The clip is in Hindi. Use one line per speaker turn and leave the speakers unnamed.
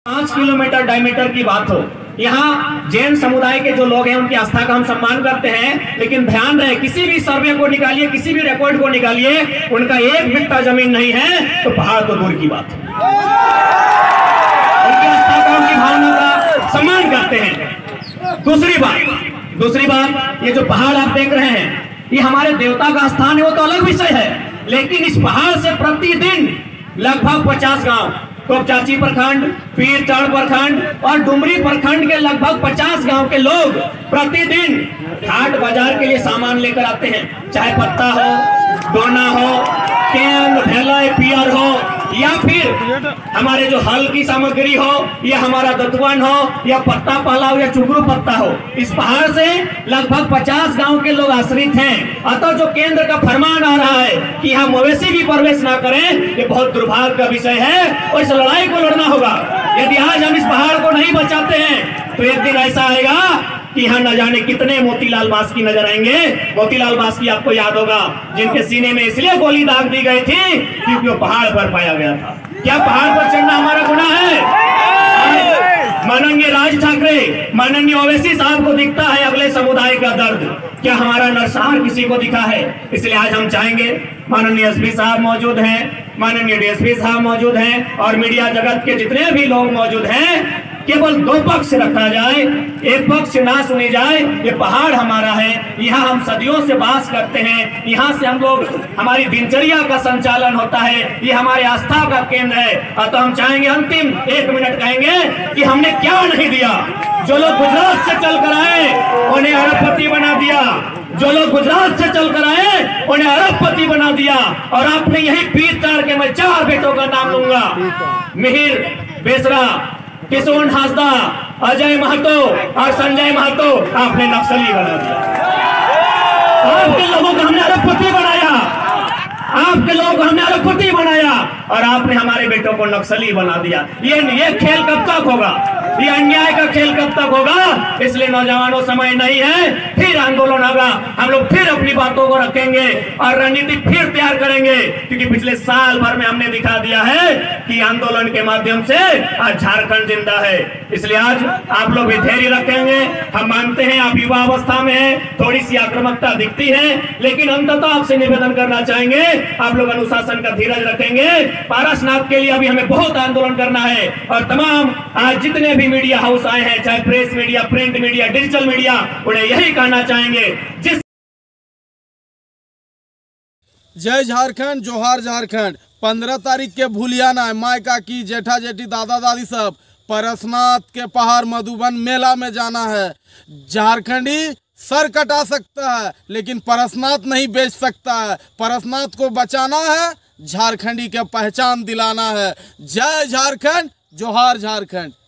5 किलोमीटर डायमीटर की बात हो, यहाँ जैन समुदाय के जो लोग हैं उनकी आस्था का हम सम्मान करते हैं, लेकिन ध्यान रहे किसी भी सर्वे को निकालिए, किसी भी रिकॉर्ड को निकालिए, उनका 1 बिट्टा जमीन नहीं है तो पहाड़ तो दूर की बात है। उनकी आस्था का, उनकी भावना का सम्मान करते हैं। दूसरी बात, ये जो पहाड़ आप देख रहे हैं ये हमारे देवता का स्थान है, वो तो अलग विषय है, लेकिन इस पहाड़ से प्रतिदिन लगभग 50 गांव, तोपचाची प्रखंड, पीरचढ़ प्रखंड और डुमरी प्रखंड के लगभग 50 गांव के लोग प्रतिदिन हाट बाजार के लिए सामान लेकर आते हैं, चाहे पत्ता हो, दोना हो, कैन, ढेला, पियर हो, या फिर हमारे जो हल की सामग्री हो, या हमारा दतवन हो, या पत्ता पाला हो, या चुगरू पत्ता हो। इस पहाड़ से लगभग 50 गांव के लोग आश्रित हैं। अतः जो केंद्र का फरमान आ रहा है कि यहाँ मवेशी भी प्रवेश ना करें, ये बहुत दुर्भाग्य का विषय है और इस लड़ाई को लड़ना होगा। यदि आज हम इस पहाड़ को नहीं बचाते हैं तो एक दिन ऐसा आएगा कि यहाँ न जाने कितने मोतीलाल बास्की नजर आएंगे। मोतीलाल बास्की आपको याद होगा, जिनके सीने में इसलिए गोली दाग दी गई थी क्योंकि वो पहाड़ पर पाया गया था। क्या पहाड़ पर चढ़ना हमारा गुनाह है? माननीय राज ठाकरे, माननीय ओवैसी साहब को दिखता है अगले समुदाय का दर्द, क्या हमारा नरसंहार किसी को दिखा है? इसलिए आज हम चाहेंगे, माननीय एसपी साहब मौजूद हैं, माननीय डीएसपी साहब मौजूद हैं और मीडिया जगत के जितने भी लोग मौजूद हैं, केवल 2 पक्ष रखा जाए, एक पक्ष ना सुनी जाए। ये पहाड़ हमारा है, यहाँ हम सदियों से वास करते हैं, यहाँ से हम लोग, हमारी दिनचर्या का संचालन होता है, ये हमारे आस्था का केंद्र है। तो हम चाहेंगे, अंतिम 1 मिनट कहेंगे कि हमने क्या नहीं दिया। जो लोग गुजरात से चल कर आए उन्हें अरबपति बना दिया, जो लोग गुजरात से चल कर आए उन्हें अरबपति बना दिया, और आपने यही पीरचढ़ के मैं 4 बेटों का नाम लूंगा, मिहिर बेसरा, किशोर हासदा, अजय महतो और संजय महतो, आपने नक्सली बना दिया। आपके लोगों को हमने अरबपति बनाया, आपके लोगों को हमने अरबपति बनाया और आपने हमारे बेटों को नक्सली बना दिया। ये खेल कब तक होगा? ये अन्याय का खेल कब तक होगा? इसलिए नौजवानों, समय नहीं है, फिर आंदोलन होगा, हम लोग फिर अपनी बातों को रखेंगे और रणनीति फिर तैयार करेंगे, क्योंकि पिछले साल भर में हमने दिखा दिया है कि आंदोलन के माध्यम से आज झारखंड जिंदा है। इसलिए आज आप लोग भी धैर्य रखेंगे। हम मानते हैं आप युवा अवस्था में है, थोड़ी सी आक्रामकता दिखती है, लेकिन अंततः आपसे निवेदन करना चाहेंगे, आप लोग अनुशासन का धीरज रखेंगे। पारसनाथ के लिए अभी हमें बहुत आंदोलन करना है और तमाम आज जितने भी मीडिया हाउस आए हैं, चाहे press media, print media, digital media, उन्हें यही कहना चाहेंगे,
जय झारखंड, जोहार झारखंड। 15 तारीख के भूलियाना है, माय काकी, जेठा जेठी, दादा दादी सब पारसनाथ के पहाड़ मधुबन मेला में जाना है। झारखंडी सर कटा सकता है लेकिन पारसनाथ नहीं बेच सकता है। पारसनाथ को बचाना है, झारखंडी के पहचान दिलाना है। जय झारखंड, जोहार झारखंड।